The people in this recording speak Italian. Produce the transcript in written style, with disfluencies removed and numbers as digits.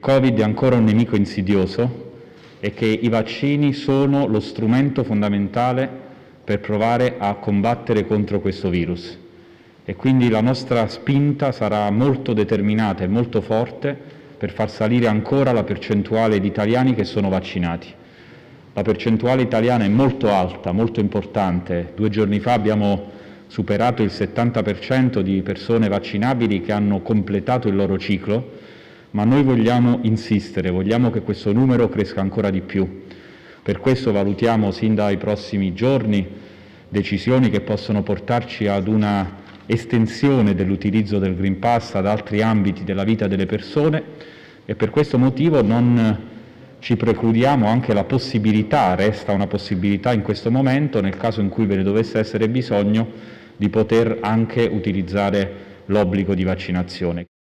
Covid è ancora un nemico insidioso e che i vaccini sono lo strumento fondamentale per provare a combattere contro questo virus. E quindi la nostra spinta sarà molto determinata e molto forte per far salire ancora la percentuale di italiani che sono vaccinati. La percentuale italiana è molto alta, molto importante. 2 giorni fa abbiamo superato il 70% di persone vaccinabili che hanno completato il loro ciclo, ma noi vogliamo insistere, vogliamo che questo numero cresca ancora di più. Per questo valutiamo sin dai prossimi giorni decisioni che possono portarci ad una estensione dell'utilizzo del Green Pass ad altri ambiti della vita delle persone e per questo motivo non ci precludiamo anche la possibilità, resta una possibilità in questo momento, nel caso in cui ve ne dovesse essere bisogno, di poter anche utilizzare l'obbligo di vaccinazione.